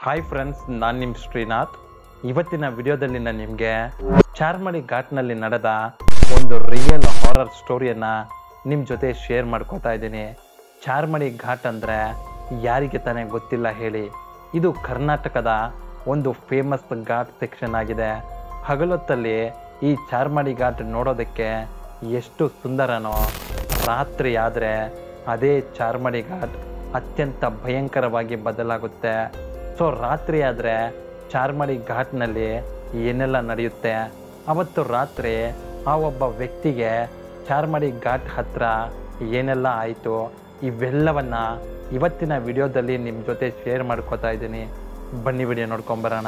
Hi friends, ನಾನು ನಿಮ್ಮ ಶ್ರೀನಾಥ್. ಇವತ್ತಿನ ವಿಡಿಯೋದಲ್ಲಿ ನಾನು ನಿಮಗೆ ಚಾರ್ಮಡಿ ಘಾಟ್ನಲ್ಲಿ ನಡೆದ ಒಂದು ರಿಯಲ್ ಹಾರರ್ ಸ್ಟೋರಿಯನ್ನು ನಿಮ್ಮ ಜೊತೆ ಶೇರ್ ಮಾಡ್ಕೋತಾ ಇದ್ದೀನಿ. ಚಾರ್ಮಡಿ ಘಾಟ್ ಅಂದರೆ ಯಾರಿಗೆ ತಾನೇ ಗೊತ್ತಿಲ್ಲ ಹೇಳಿ. ಇದು ಕರ್ನಾಟಕದ ಒಂದು ಫೇಮಸ್ ಘಾಟ್ ಸೆಕ್ಷನ್ ಆಗಿದೆ. ಹಗಲೊತ್ತಲ್ಲಿ ಈ ಚಾರ್ಮಡಿ ಘಾಟ್ ನೋಡೋದಕ್ಕೆ ಎಷ್ಟು ಸುಂದರನೋ, ರಾತ್ರಿ ಆದರೆ ಅದೇ ಚಾರ್ಮಡಿ ಘಾಟ್ ಅತ್ಯಂತ ಭಯಂಕರವಾಗಿ ಬದಲಾಗುತ್ತೆ. ಸೊ ರಾತ್ರಿ ಆದರೆ ಚಾರ್ಮಡಿ ಘಾಟ್ನಲ್ಲಿ ಏನೆಲ್ಲ ನಡೆಯುತ್ತೆ, ಅವತ್ತು ರಾತ್ರಿ ಆ ಒಬ್ಬ ವ್ಯಕ್ತಿಗೆ ಚಾರ್ಮಡಿ ಘಾಟ್ ಹತ್ರ ಏನೆಲ್ಲ ಆಯಿತು, ಇವೆಲ್ಲವನ್ನ ಇವತ್ತಿನ ವಿಡಿಯೋದಲ್ಲಿ ನಿಮ್ಮ ಜೊತೆ ಶೇರ್ ಮಾಡ್ಕೋತಾ ಇದ್ದೀನಿ. ಬನ್ನಿ ವಿಡಿಯೋ ನೋಡ್ಕೊಂಬರೋಣ.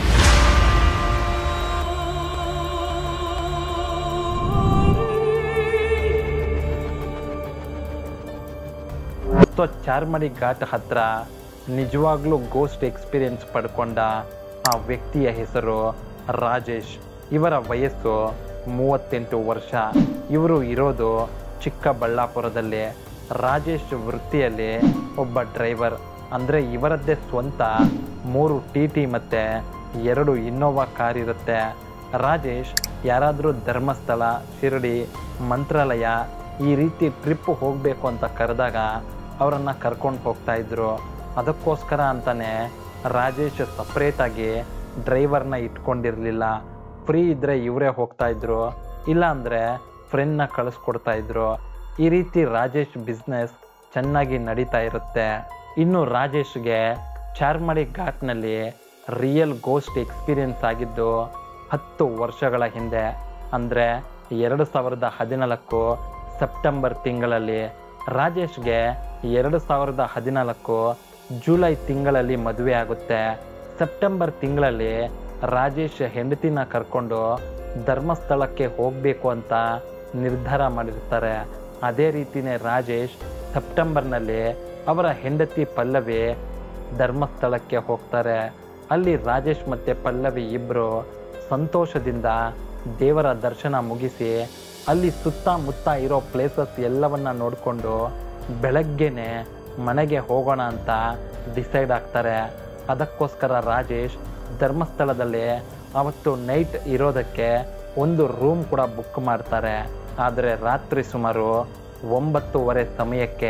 ಸೊ ಚಾರ್ಮಡಿ ಘಾಟ್ ಹತ್ರ ನಿಜವಾಗ್ಲೂ ಗೋಸ್ಟ್ ಎಕ್ಸ್ಪೀರಿಯನ್ಸ್ ಪಡ್ಕೊಂಡ ಆ ವ್ಯಕ್ತಿಯ ಹೆಸರು ರಾಜೇಶ್. ಇವರ ವಯಸ್ಸು 38 ವರ್ಷ. ಇವರು ಇರೋದು ಚಿಕ್ಕಬಳ್ಳಾಪುರದಲ್ಲಿ. ರಾಜೇಶ್ ವೃತ್ತಿಯಲ್ಲಿ ಒಬ್ಬ ಡ್ರೈವರ್. ಅಂದರೆ ಇವರದ್ದೇ ಸ್ವಂತ 3 TT ಮತ್ತು 2 ಇನ್ನೋವಾ ಕಾರ್ ಇರುತ್ತೆ. ರಾಜೇಶ್ ಯಾರಾದರೂ ಧರ್ಮಸ್ಥಳ, ಶಿರಡಿ, ಮಂತ್ರಾಲಯ ಈ ರೀತಿ ಟ್ರಿಪ್ ಹೋಗಬೇಕು ಅಂತ ಕರೆದಾಗ ಅವರನ್ನು ಕರ್ಕೊಂಡು ಹೋಗ್ತಾ ಇದ್ರು. ಅದಕ್ಕೋಸ್ಕರ ಅಂತಾನೆ ರಾಜೇಶ್ ಸಪ್ರೇಟಾಗಿ ಡ್ರೈವರ್ನ ಇಟ್ಕೊಂಡಿರಲಿಲ್ಲ. ಫ್ರೀ ಇದ್ದರೆ ಇವರೇ ಹೋಗ್ತಾ ಇದ್ರು, ಇಲ್ಲ ಅಂದರೆ ಫ್ರೆಂಡ್ನ ಕಳಿಸ್ಕೊಡ್ತಾ ಇದ್ರು. ಈ ರೀತಿ ರಾಜೇಶ್ ಬಿಸ್ನೆಸ್ ಚೆನ್ನಾಗಿ ನಡೀತಾ ಇರುತ್ತೆ. ಇನ್ನು ರಾಜೇಶ್ಗೆ ಚಾರ್ಮಡಿ ಘಾಟ್ನಲ್ಲಿ ರಿಯಲ್ ಗೋಸ್ಟ್ ಎಕ್ಸ್ಪೀರಿಯನ್ಸ್ ಆಗಿದ್ದು 10 ವರ್ಷಗಳ ಹಿಂದೆ, ಅಂದರೆ 2014 ಸೆಪ್ಟೆಂಬರ್ ತಿಂಗಳಲ್ಲಿ. ರಾಜೇಶ್ಗೆ 2014 ಜುಲೈ ತಿಂಗಳಲ್ಲಿ ಮದುವೆ ಆಗುತ್ತೆ. ಸೆಪ್ಟೆಂಬರ್ ತಿಂಗಳಲ್ಲಿ ರಾಜೇಶ್ ಹೆಂಡತಿನ ಕರ್ಕೊಂಡು ಧರ್ಮಸ್ಥಳಕ್ಕೆ ಹೋಗಬೇಕು ಅಂತ ನಿರ್ಧಾರ ಮಾಡಿರ್ತಾರೆ. ಅದೇ ರೀತಿಯೇ ರಾಜೇಶ್ ಸೆಪ್ಟೆಂಬರ್ನಲ್ಲಿ ಅವರ ಹೆಂಡತಿ ಪಲ್ಲವಿ ಧರ್ಮಸ್ಥಳಕ್ಕೆ ಹೋಗ್ತಾರೆ. ಅಲ್ಲಿ ರಾಜೇಶ್ ಮತ್ತು ಪಲ್ಲವಿ ಇಬ್ಬರು ಸಂತೋಷದಿಂದ ದೇವರ ದರ್ಶನ ಮುಗಿಸಿ ಅಲ್ಲಿ ಸುತ್ತಮುತ್ತ ಇರೋ ಪ್ಲೇಸಸ್ ಎಲ್ಲವನ್ನ ನೋಡಿಕೊಂಡು ಬೆಳಗ್ಗೆನೆ ಮನೆಗೆ ಹೋಗೋಣ ಅಂತ ಡಿಸೈಡ್ ಆಗ್ತಾರೆ. ಅದಕ್ಕೋಸ್ಕರ ರಾಜೇಶ್ ಧರ್ಮಸ್ಥಳದಲ್ಲಿ ಅವತ್ತು ನೈಟ್ ಇರೋದಕ್ಕೆ ಒಂದು ರೂಮ್ ಕೂಡ ಬುಕ್ ಮಾಡ್ತಾರೆ. ಆದರೆ ರಾತ್ರಿ ಸುಮಾರು 9:30 ಸಮಯಕ್ಕೆ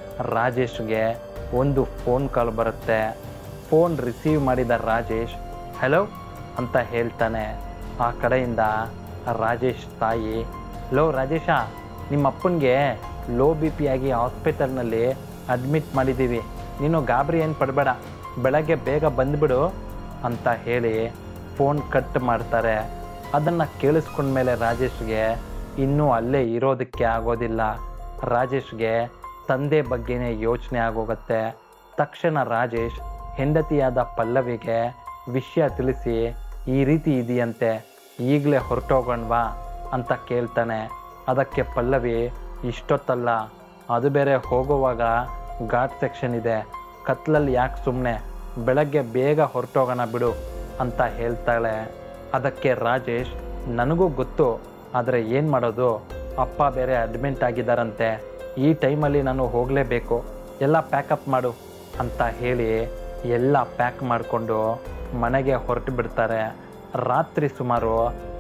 ರಾಜೇಶ್ಗೆ ಒಂದು ಫೋನ್ ಕಾಲ್ ಬರುತ್ತೆ. ಫೋನ್ ರಿಸೀವ್ ಮಾಡಿದ ರಾಜೇಶ್ ಹಲೋ ಅಂತ ಹೇಳ್ತಾನೆ. ಆ ಕಡೆಯಿಂದ ರಾಜೇಶ್ ತಾಯಿ, ಲೋ ರಾಜೇಶ, ನಿಮ್ಮ ಅಪ್ಪನಿಗೆ ಲೋ BP ಆಗಿ ಹಾಸ್ಪಿಟಲ್ನಲ್ಲಿ ಅಡ್ಮಿಟ್ ಮಾಡಿದ್ದೀವಿ, ನೀನು ಗಾಬರಿ ಏನು ಪಡಬೇಡ, ಬೆಳಗ್ಗೆ ಬೇಗ ಬಂದುಬಿಡು ಅಂತ ಹೇಳಿ ಫೋನ್ ಕಟ್ ಮಾಡ್ತಾರೆ. ಅದನ್ನು ಕೇಳಿಸ್ಕೊಂಡ್ಮೇಲೆ ರಾಜೇಶ್ಗೆ ಇನ್ನೂ ಅಲ್ಲೇ ಇರೋದಕ್ಕೆ ಆಗೋದಿಲ್ಲ. ರಾಜೇಶ್ಗೆ ತಂದೆ ಬಗ್ಗೆನೇ ಯೋಚನೆ ಆಗೋಗುತ್ತೆ. ತಕ್ಷಣ ರಾಜೇಶ್ ಹೆಂಡತಿಯಾದ ಪಲ್ಲವಿಗೆ ವಿಷಯ ತಿಳಿಸಿ ಈ ರೀತಿ ಇದೆಯಂತೆ, ಈಗಲೇ ಹೊರಟೋಗೋಣವಾ ಅಂತ ಕೇಳ್ತಾನೆ. ಅದಕ್ಕೆ ಪಲ್ಲವಿ, ಇಷ್ಟೊತ್ತಲ್ಲ, ಅದು ಬೇರೆ ಹೋಗುವಾಗ ಘಾಟ್ ಸೆಕ್ಷನ್ ಇದೆ, ಕತ್ಲಲ್ಲಿ ಯಾಕೆ ಸುಮ್ಮನೆ, ಬೆಳಗ್ಗೆ ಬೇಗ ಹೊರಟೋಗೋಣ ಬಿಡು ಅಂತ ಹೇಳ್ತಾಳೆ. ಅದಕ್ಕೆ ರಾಜೇಶ್, ನನಗೂ ಗೊತ್ತು, ಆದರೆ ಏನು ಮಾಡೋದು, ಅಪ್ಪ ಬೇರೆ ಅಡ್ಮಿಟ್ ಆಗಿದ್ದಾರಂತೆ, ಈ ಟೈಮಲ್ಲಿ ನಾನು ಹೋಗಲೇಬೇಕು, ಎಲ್ಲ ಪ್ಯಾಕಪ್ ಮಾಡು ಅಂತ ಹೇಳಿ ಎಲ್ಲ ಪ್ಯಾಕ್ ಮಾಡಿಕೊಂಡು ಮನೆಗೆ ಹೊರಟು ಬಿಡ್ತಾರೆ. ರಾತ್ರಿ ಸುಮಾರು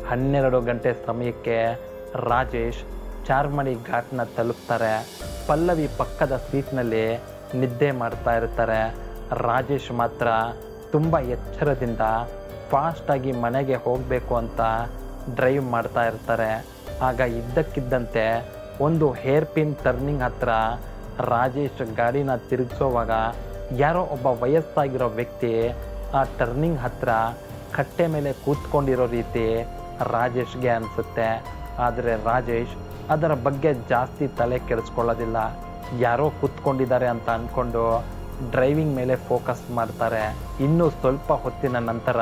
12 ಗಂಟೆ ಸಮಯಕ್ಕೆ ರಾಜೇಶ್ ಚಾರ್ಮಡಿ ಘಾಟ್ನ ತಲುಪ್ತಾರೆ. ಪಲ್ಲವಿ ಪಕ್ಕದ ಸೀಟ್ನಲ್ಲಿ ನಿದ್ದೆ ಮಾಡ್ತಾ ಇರ್ತಾರೆ. ರಾಜೇಶ್ ಮಾತ್ರ ತುಂಬ ಎಚ್ಚರದಿಂದ ಫಾಸ್ಟಾಗಿ ಮನೆಗೆ ಹೋಗಬೇಕು ಅಂತ ಡ್ರೈವ್ ಮಾಡ್ತಾ ಇರ್ತಾರೆ. ಆಗ ಇದ್ದಕ್ಕಿದ್ದಂತೆ ಒಂದು ಹೇರ್ ಪಿನ್ ಟರ್ನಿಂಗ್ ಹತ್ರ ರಾಜೇಶ್ ಗಾಡಿನ ತಿರುಗಿಸೋವಾಗ ಯಾರೋ ಒಬ್ಬ ವಯಸ್ಸಾಗಿರೋ ವ್ಯಕ್ತಿ ಆ ಟರ್ನಿಂಗ್ ಹತ್ರ ಕಟ್ಟೆ ಮೇಲೆ ಕೂತ್ಕೊಂಡಿರೋ ರೀತಿ ರಾಜೇಶ್ಗೆ ಅನಿಸುತ್ತೆ. ಆದರೆ ರಾಜೇಶ್ ಅದರ ಬಗ್ಗೆ ಜಾಸ್ತಿ ತಲೆ ಕೆಡಿಸ್ಕೊಳ್ಳೋದಿಲ್ಲ. ಯಾರೋ ಕೂತ್ಕೊಂಡಿದ್ದಾರೆ ಅಂತ ಅಂದ್ಕೊಂಡು ಡ್ರೈವಿಂಗ್ ಮೇಲೆ ಫೋಕಸ್ ಮಾಡ್ತಾರೆ. ಇನ್ನು ಸ್ವಲ್ಪ ಹೊತ್ತಿನ ನಂತರ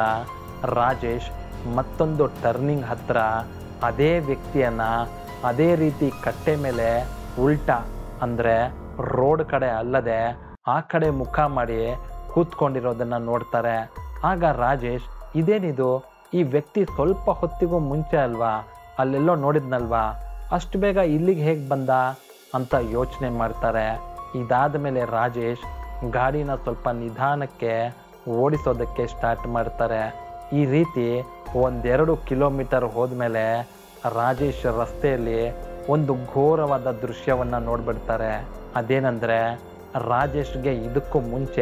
ರಾಜೇಶ್ ಮತ್ತೊಂದು ಟರ್ನಿಂಗ್ ಹತ್ರ ಅದೇ ವ್ಯಕ್ತಿಯನ್ನು ಅದೇ ರೀತಿ ಕಟ್ಟೆ ಮೇಲೆ ಉಲ್ಟಾ, ಅಂದರೆ ರೋಡ್ ಕಡೆ ಅಲ್ಲದೆ ಆ ಕಡೆ ಮುಖ ಮಾಡಿ ಕೂತ್ಕೊಂಡಿರೋದನ್ನು ನೋಡ್ತಾರೆ. ಆಗ ರಾಜೇಶ್, ಇದೇನಿದು, ಈ ವ್ಯಕ್ತಿ ಸ್ವಲ್ಪ ಹೊತ್ತಿಗೂ ಮುಂಚೆ ಅಲ್ವಾ ಅಲ್ಲೆಲ್ಲೋ ನೋಡಿದ್ನಲ್ವಾ, ಅಷ್ಟು ಬೇಗ ಇಲ್ಲಿಗೆ ಹೇಗೆ ಬಂದ ಅಂತ ಯೋಚನೆ ಮಾಡ್ತಾರೆ. ಇದಾದ ಮೇಲೆ ರಾಜೇಶ್ ಗಾಡಿನ ಸ್ವಲ್ಪ ನಿಧಾನಕ್ಕೆ ಓಡಿಸೋದಕ್ಕೆ ಸ್ಟಾರ್ಟ್ ಮಾಡ್ತಾರೆ. ಈ ರೀತಿ 1-2 ಕಿಲೋಮೀಟರ್ ಹೋದ್ಮೇಲೆ ರಾಜೇಶ್ ರಸ್ತೆಯಲ್ಲಿ ಒಂದು ಘೋರವಾದ ದೃಶ್ಯವನ್ನ ನೋಡ್ಬಿಡ್ತಾರೆ. ಅದೇನಂದ್ರೆ ರಾಜೇಶ್ಗೆ ಇದಕ್ಕೂ ಮುಂಚೆ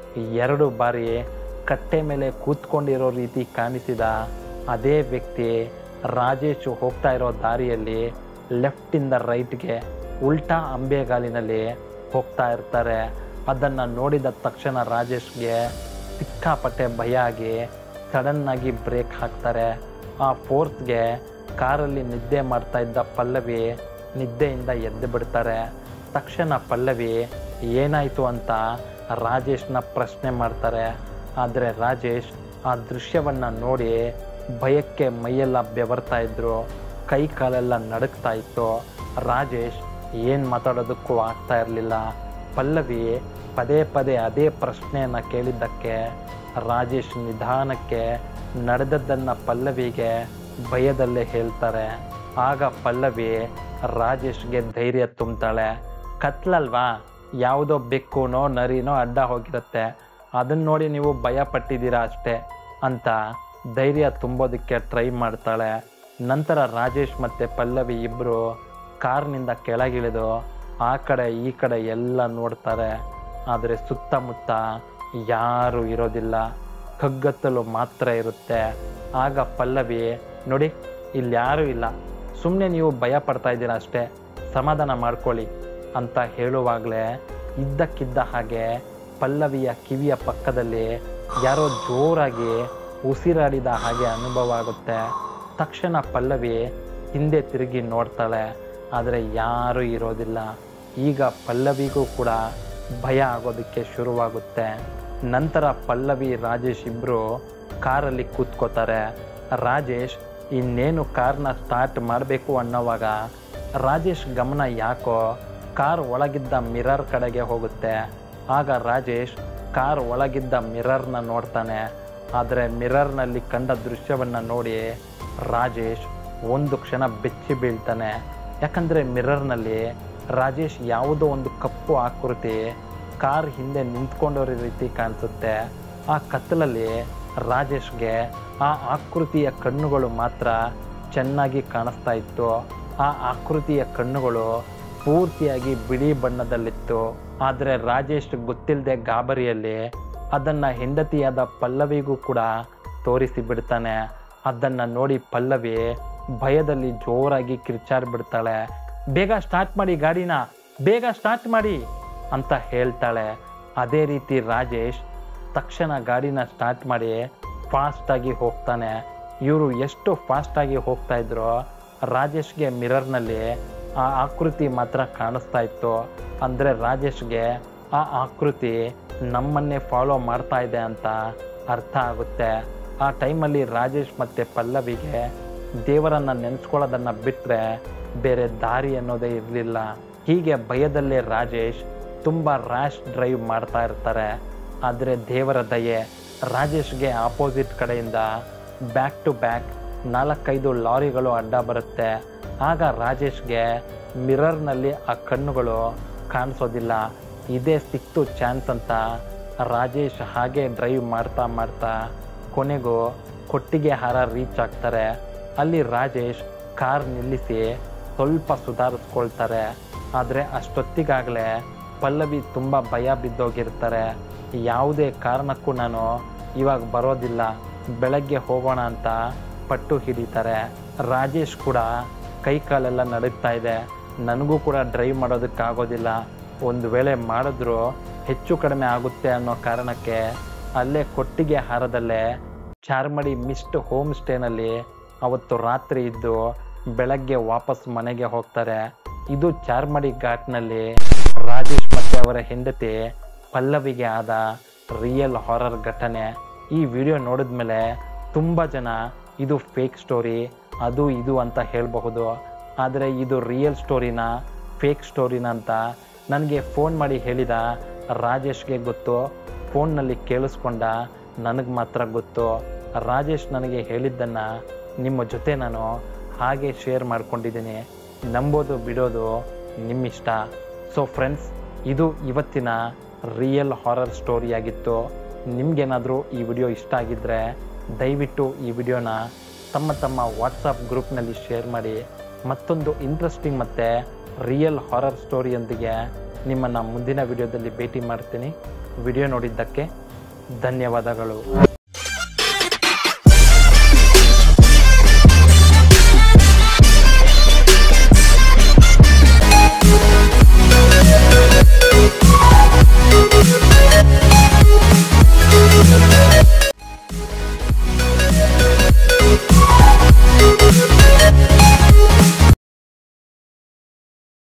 2 ಬಾರಿ ಕಟ್ಟೆ ಮೇಲೆ ಕೂತ್ಕೊಂಡಿರೋ ರೀತಿ ಕಾಣಿಸಿದ ಅದೇ ವ್ಯಕ್ತಿ ರಾಜೇಶ್ ಹೋಗ್ತಾ ಇರೋ ದಾರಿಯಲ್ಲಿ ಲೆಫ್ಟ್ ಇಂದ ರೈಟ್ಗೆ ಉಲ್ಟಾ ಅಂಬೆಗಾಲಿನಲ್ಲಿ ಹೋಗ್ತಾ ಇರ್ತಾರೆ. ಅದನ್ನ ನೋಡಿದ ತಕ್ಷಣ ರಾಜೇಶ್ಗೆ ಸಿಕ್ಕಾಪಟ್ಟೆ ಭಯ ಆಗಿ ಸಡನ್ ಆಗಿ ಬ್ರೇಕ್ ಹಾಕ್ತಾರೆ. ಆ ಫೋರ್ಸ್ಗೆ ಕಾರಲ್ಲಿ ನಿದ್ದೆ ಮಾಡ್ತಾ ಇದ್ದ ಪಲ್ಲವಿ ನಿದ್ದೆಯಿಂದ ಎದ್ದು ಬಿಡ್ತಾರೆ. ತಕ್ಷಣ ಪಲ್ಲವಿ ಏನಾಯ್ತು ಅಂತ ರಾಜೇಶ್ನ ಪ್ರಶ್ನೆ ಮಾಡ್ತಾರೆ. ಆದರೆ ರಾಜೇಶ್ ಆ ದೃಶ್ಯವನ್ನ ನೋಡಿ ಭಯಕ್ಕೆ ಮೈಯೆಲ್ಲ ಬೆವರ್ತಾ ಇದ್ರು, ಕೈ ಕಾಲೆಲ್ಲ ನಡುಕ್ತಾ ಇತ್ತು. ರಾಜೇಶ್ ಏನು ಮಾತಾಡೋದಕ್ಕೂ ಆಗ್ತಾ ಇರಲಿಲ್ಲ. ಪಲ್ಲವಿ ಪದೇ ಪದೇ ಅದೇ ಪ್ರಶ್ನೆಯನ್ನ ಕೇಳಿದ್ದಕ್ಕೆ ರಾಜೇಶ್ ನಿಧಾನಕ್ಕೆ ನಡೆದದ್ದನ್ನ ಪಲ್ಲವಿಗೆ ಭಯದಲ್ಲೇ ಹೇಳ್ತಾರೆ. ಆಗ ಪಲ್ಲವಿ ರಾಜೇಶ್ಗೆ ಧೈರ್ಯ ತುಂಬ್ತಾಳೆ. ಕತ್ಲಲ್ವಾ, ಯಾವುದೋ ಬೆಕ್ಕುನೋ ನರಿನೋ ಅಡ್ಡ ಹೋಗಿರುತ್ತೆ, ಅದನ್ನ ನೋಡಿ ನೀವು ಭಯ ಪಟ್ಟಿದ್ದೀರಾ ಅಷ್ಟೇ ಅಂತ ಧೈರ್ಯ ತುಂಬೋದಕ್ಕೆ ಟ್ರೈ ಮಾಡ್ತಾಳೆ. ನಂತರ ರಾಜೇಶ್ ಮತ್ತೆ ಪಲ್ಲವಿ ಇಬ್ರು ಕಾರ್ನಿಂದ ಕೆಳಗಿಳಿದು ಆ ಕಡೆ ಈ ಕಡೆ ಎಲ್ಲ ನೋಡ್ತಾರೆ. ಆದರೆ ಸುತ್ತಮುತ್ತ ಯಾರು ಇರೋದಿಲ್ಲ, ಕಗ್ಗತ್ತಲು ಮಾತ್ರ ಇರುತ್ತೆ. ಆಗ ಪಲ್ಲವಿ, ನೋಡಿ ಇಲ್ಲಿ ಯಾರೂ ಇಲ್ಲ, ಸುಮ್ಮನೆ ನೀವು ಭಯ ಪಡ್ತಾ ಇದ್ದೀರಾ ಅಷ್ಟೇ, ಸಮಾಧಾನ ಮಾಡ್ಕೊಳ್ಳಿ ಅಂತ ಹೇಳುವಾಗಲೇ ಇದ್ದಕ್ಕಿದ್ದ ಹಾಗೆ ಪಲ್ಲವಿಯ ಕಿವಿಯ ಪಕ್ಕದಲ್ಲಿ ಯಾರೋ ಜೋರಾಗಿ ಉಸಿರಾಡಿದ ಹಾಗೆ ಅನುಭವ ಆಗುತ್ತೆ. ತಕ್ಷಣ ಪಲ್ಲವಿ ಹಿಂದೆ ತಿರುಗಿ ನೋಡ್ತಾಳೆ, ಆದರೆ ಯಾರೂ ಇರೋದಿಲ್ಲ. ಈಗ ಪಲ್ಲವಿಗೂ ಕೂಡ ಭಯ ಆಗೋದಕ್ಕೆ ಶುರುವಾಗುತ್ತೆ. ನಂತರ ಪಲ್ಲವಿ ರಾಜೇಶ್ ಇಬ್ಬರು ಕಾರಲ್ಲಿ ಕೂತ್ಕೋತಾರೆ. ರಾಜೇಶ್ ಇನ್ನೇನು ಕಾರ್ನ ಸ್ಟಾರ್ಟ್ ಮಾಡಬೇಕು ಅನ್ನೋವಾಗ ರಾಜೇಶ್ ಗಮನ ಯಾಕೋ ಕಾರ್ ಒಳಗಿದ್ದ ಮಿರರ್ ಕಡೆಗೆ ಹೋಗುತ್ತೆ. ಆಗ ರಾಜೇಶ್ ಕಾರ್ ಒಳಗಿದ್ದ ಮಿರರ್ನ ನೋಡ್ತಾನೆ. ಆದರೆ ಮಿರರ್ನಲ್ಲಿ ಕಂಡ ದೃಶ್ಯವನ್ನು ನೋಡಿ ರಾಜೇಶ್ ಒಂದು ಕ್ಷಣ ಬೆಚ್ಚಿ ಬೀಳ್ತಾನೆ. ಯಾಕಂದರೆ ಮಿರರ್ನಲ್ಲಿ ರಾಜೇಶ್ ಯಾವುದೋ ಒಂದು ಕಪ್ಪು ಆಕೃತಿ ಕಾರ್ ಹಿಂದೆ ನಿಂತ್ಕೊಂಡಿರೋ ರೀತಿ ಕಾಣಿಸುತ್ತೆ. ಆ ಕತ್ತಲಲ್ಲಿ ರಾಜೇಶ್ಗೆ ಆ ಆಕೃತಿಯ ಕಣ್ಣುಗಳು ಮಾತ್ರ ಚೆನ್ನಾಗಿ ಕಾಣಿಸ್ತಾ ಇತ್ತು. ಆ ಆಕೃತಿಯ ಕಣ್ಣುಗಳು ಪೂರ್ತಿಯಾಗಿ ಬಿಳಿ ಬಣ್ಣದಲ್ಲಿತ್ತು. ಆದರೆ ರಾಜೇಶ್ ಗೊತ್ತಿಲ್ಲದೆ ಗಾಬರಿಯಲ್ಲಿ ಅದನ್ನು ಹೆಂಡತಿಯಾದ ಪಲ್ಲವಿಗೂ ಕೂಡ ತೋರಿಸಿ ಬಿಡ್ತಾನೆ. ಅದನ್ನು ನೋಡಿ ಪಲ್ಲವಿ ಭಯದಲ್ಲಿ ಜೋರಾಗಿ ಕಿರ್ಚಾಡ್ಬಿಡ್ತಾಳೆ. ಬೇಗ ಸ್ಟಾರ್ಟ್ ಮಾಡಿ ಗಾಡಿನ, ಬೇಗ ಸ್ಟಾರ್ಟ್ ಮಾಡಿ ಅಂತ ಹೇಳ್ತಾಳೆ. ಅದೇ ರೀತಿ ರಾಜೇಶ್ ತಕ್ಷಣ ಗಾಡಿನ ಸ್ಟಾರ್ಟ್ ಮಾಡಿ ಫಾಸ್ಟಾಗಿ ಹೋಗ್ತಾನೆ. ಇವರು ಎಷ್ಟು ಫಾಸ್ಟಾಗಿ ಹೋಗ್ತಾ ಇದ್ರು, ರಾಜೇಶ್ಗೆ ಮಿರರ್ನಲ್ಲಿ ಆ ಆಕೃತಿ ಮಾತ್ರ ಕಾಣಿಸ್ತಾ ಇತ್ತು. ಅಂದರೆ ರಾಜೇಶ್ಗೆ ಆ ಆಕೃತಿ ನಮ್ಮನ್ನೇ ಫಾಲೋ ಮಾಡ್ತಾ ಇದೆ ಅಂತ ಅರ್ಥ ಆಗುತ್ತೆ. ಆ ಟೈಮಲ್ಲಿ ರಾಜೇಶ್ ಮತ್ತು ಪಲ್ಲವಿಗೆ ದೇವರನ್ನು ನೆನೆಸ್ಕೊಳ್ಳೋದನ್ನು ಬಿಟ್ಟರೆ ಬೇರೆ ದಾರಿ ಅನ್ನೋದೇ ಇರಲಿಲ್ಲ. ಹೀಗೆ ಭಯದಲ್ಲೇ ರಾಜೇಶ್ ತುಂಬ ರ್ಯಾಶ್ ಡ್ರೈವ್ ಮಾಡ್ತಾ ಇರ್ತಾರೆ. ಆದರೆ ದೇವರ ದಯೆ, ರಾಜೇಶ್ಗೆ ಆಪೋಸಿಟ್ ಕಡೆಯಿಂದ ಬ್ಯಾಕ್ ಟು ಬ್ಯಾಕ್ 4-5 ಲಾರಿಗಳು ಅಡ್ಡ ಬರುತ್ತೆ. ಆಗ ರಾಜೇಶ್ಗೆ ಮಿರರ್ನಲ್ಲಿ ಆ ಕಣ್ಣುಗಳು ಕಾಣಿಸೋದಿಲ್ಲ. ಇದೇ ಸಿಕ್ತು ಚಾನ್ಸ್ ಅಂತ ರಾಜೇಶ್ ಹಾಗೆ ಡ್ರೈವ್ ಮಾಡ್ತಾ ಮಾಡ್ತಾ ಕೊನೆಗೂ ಕೊಟ್ಟಿಗೆಹಾರ ರೀಚ್ ಆಗ್ತಾರೆ. ಅಲ್ಲಿ ರಾಜೇಶ್ ಕಾರ್ ನಿಲ್ಲಿಸಿ ಸ್ವಲ್ಪ ಸುಧಾರಿಸ್ಕೊಳ್ತಾರೆ. ಆದರೆ ಅಷ್ಟೊತ್ತಿಗಾಗಲೇ ಪಲ್ಲವಿ ತುಂಬ ಭಯ ಬಿದ್ದೋಗಿರ್ತಾರೆ. ಯಾವುದೇ ಕಾರಣಕ್ಕೂ ನಾನು ಇವಾಗ ಬರೋದಿಲ್ಲ, ಬೆಳಗ್ಗೆ ಹೋಗೋಣ ಅಂತ ಪಟ್ಟು ಹಿಡಿತಾರೆ. ರಾಜೇಶ್ ಕೂಡ ಕೈ ಕಾಲೆಲ್ಲ ನಡುಗ್ತಾ ಇದೆ, ನನಗೂ ಕೂಡ ಡ್ರೈವ್ ಮಾಡೋದಕ್ಕಾಗೋದಿಲ್ಲ, ಒಂದು ವೇಳೆ ಮಾಡಿದ್ರೂ ಹೆಚ್ಚು ಕಡಿಮೆ ಆಗುತ್ತೆ ಅನ್ನೋ ಕಾರಣಕ್ಕೆ ಅಲ್ಲೇ ಕೊಟ್ಟಿಗೆಹಾರದಲ್ಲೇ ಚಾರ್ಮಡಿ ಮಿಸ್ಟ್ ಹೋಮ್ ಸ್ಟೇನಲ್ಲಿ ಅವತ್ತು ರಾತ್ರಿ ಇದ್ದು ಬೆಳಗ್ಗೆ ವಾಪಸ್ ಮನೆಗೆ ಹೋಗ್ತಾರೆ. ಇದು ಚಾರ್ಮಡಿ ಘಾಟ್ನಲ್ಲಿ ರಾಜೇಶ್ ಮತ್ತು ಅವರ ಹೆಂಡತಿ ಪಲ್ಲವಿಗೆ ಆದ ರಿಯಲ್ ಹಾರರ್ ಘಟನೆ. ಈ ವಿಡಿಯೋ ನೋಡಿದ್ಮೇಲೆ ತುಂಬ ಜನ ಇದು ಫೇಕ್ ಸ್ಟೋರಿ, ಅದು ಇದು ಅಂತ ಹೇಳಬಹುದು. ಆದರೆ ಇದು ರಿಯಲ್ ಸ್ಟೋರಿನ ಫೇಕ್ ಸ್ಟೋರಿನ ಅಂತ ನನಗೆ ಫೋನ್ ಮಾಡಿ ಹೇಳಿದ ರಾಜೇಶ್ಗೆ ಗೊತ್ತು, ಫೋನ್ನಲ್ಲಿ ಕೇಳಿಸ್ಕೊಂಡ ನನಗೆ ಮಾತ್ರ ಗೊತ್ತು. ರಾಜೇಶ್ ನನಗೆ ಹೇಳಿದ್ದನ್ನು ನಿಮ್ಮ ಜೊತೆ ನಾನು ಹಾಗೆ ಶೇರ್ ಮಾಡ್ಕೊಂಡಿದ್ದೀನಿ. ನಂಬೋದು ಬಿಡೋದು ನಿಮ್ಮಿಷ್ಟ. ಸೊ ಫ್ರೆಂಡ್ಸ್, ಇದು ಇವತ್ತಿನ ರಿಯಲ್ ಹಾರರ್ ಸ್ಟೋರಿಯಾಗಿತ್ತು. ನಿಮ್ಗೇನಾದರೂ ಈ ವಿಡಿಯೋ ಇಷ್ಟ ಆಗಿದ್ದರೆ ದಯವಿಟ್ಟು ಈ ವಿಡಿಯೋನ ತಮ್ಮ ವಾಟ್ಸಪ್ ಗ್ರೂಪ್ನಲ್ಲಿ ಶೇರ್ ಮಾಡಿ. ಮತ್ತೊಂದು ಇಂಟ್ರೆಸ್ಟಿಂಗ್ ಮತ್ತು ರಿಯಲ್ ಹಾರರ್ ಸ್ಟೋರಿಯೊಂದಿಗೆ ನಿಮ್ಮನ್ನು ಮುಂದಿನ ವಿಡಿಯೋದಲ್ಲಿ ಭೇಟಿ ಮಾಡ್ತೀನಿ. ವಿಡಿಯೋ ನೋಡಿದ್ದಕ್ಕೆ ಧನ್ಯವಾದಗಳು.